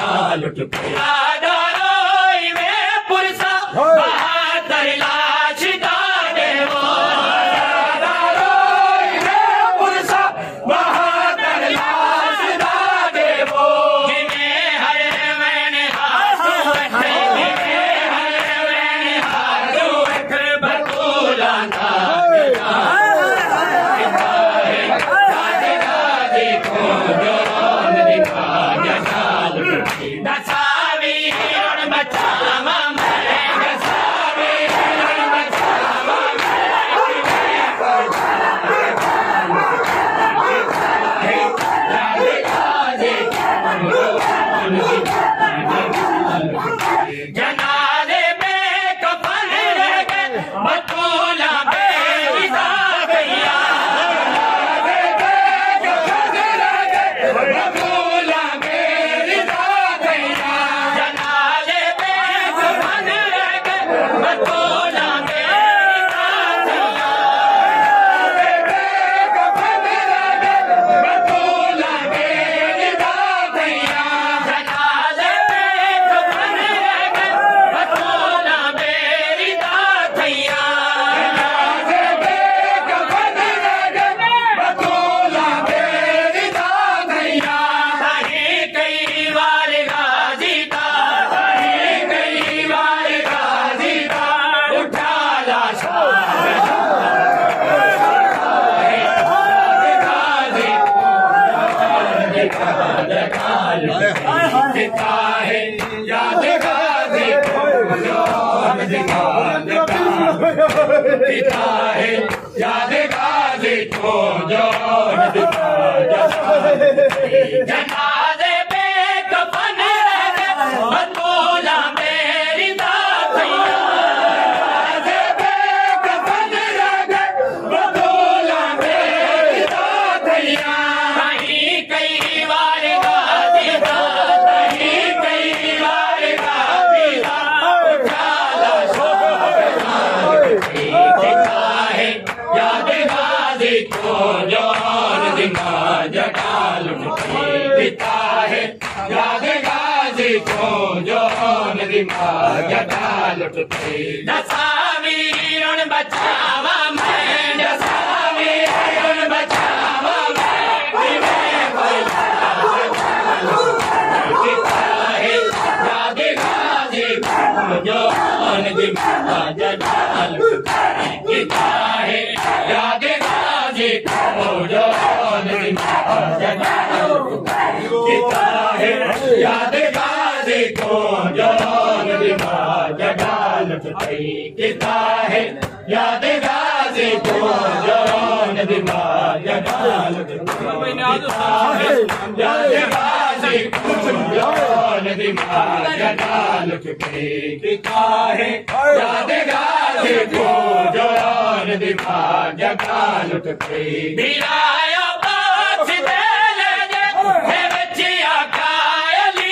जगा लुट पे दारोई में पुरसा बहादुर लाश दाने वो दारोई में पुरसा बहादुर लाश दाने वो जिन्हें हर मैंने हाथों बतूला ना जनाजे में कफन रह गए बतूला मेरी दादिया बतूला मेरी दादिया जनाजे में कफन रह गए बतूला मेरी दादिया कफन रह गए बतूला मेरी दादिया जनाजे में कफन रह गए बतूला मेरी दादिया जनाजे में कफन रह गए बतूला मेरी दादिया कई बार गाजी का कई बार गाजी का उठा लाशा दिखा है याद गाजी पिता है याद गाजी को जो जनाजे पे कफन रह गए बतूला मेरी दादिया जनाजे पे कफन रह गए बतूला मेरी दादिया कई बार गाजी का कई बार गाजी का उठा लाशा दिखा है याद गाजी को जौन दिमा जगा लुट पे पिता है याद गाजी को जौन दिमा जगा लुट पे दसावीरण बचावा मैं दसावीरण बचावा मैं पिता है याद गाजी को जौन दिमा जगा लुट पे पिता है याद गाजी को जौन दिमा जगा लुट पे पिता है याद गाजी को जौन दिमा जगा लुट पे पिता है याद गाजी को जौन दिमा जगा लुट पे पिता है याद गाजी को जौन दिमा जगा लुट पे पिता है याद गाजी को जौन दिमा जगा लुट पे बिराया बात दे ले हे बच्चिया कायली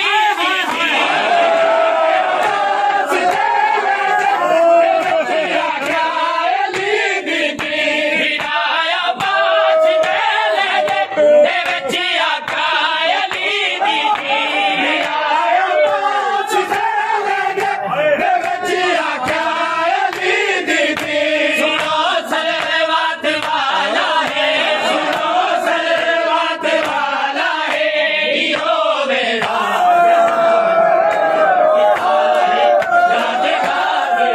बिराया बात दे ले हे बच्चिया कायली बिराया बात दे ले हे बच्चिया कायली सुनो सरवात वाला है सुनो सरवात वाला है यो मेरा याद गाजी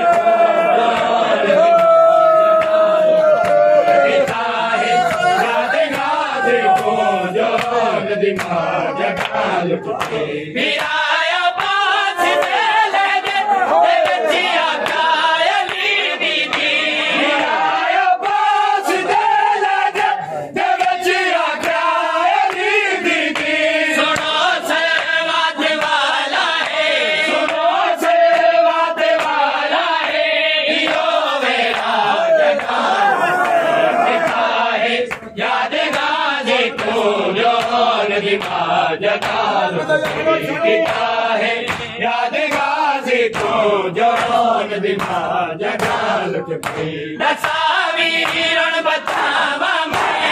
पिता है याद गाजी को जौन दिमा जगा लुट पे बिराया बात दे ले हे बच्चिया कायली दीदी बिराया बात दे ले हे बच्चिया कायली दीदी सुनो सरवात वाला है सुनो सरवात वाला है यो मेरा जगा पिता है याद गाजी को जौन दिमा जगा लुट पे पिता है याद गाजी को जौन दिमा जगा लुट पे दसावीरण बचावा मैं